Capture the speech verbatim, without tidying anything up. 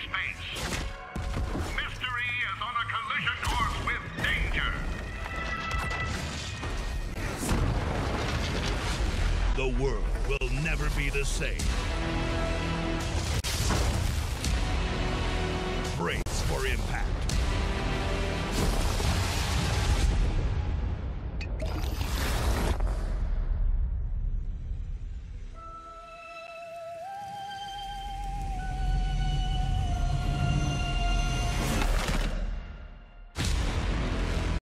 space. Mystery is on a collision course with danger. The world will never be the same. Brace for impact.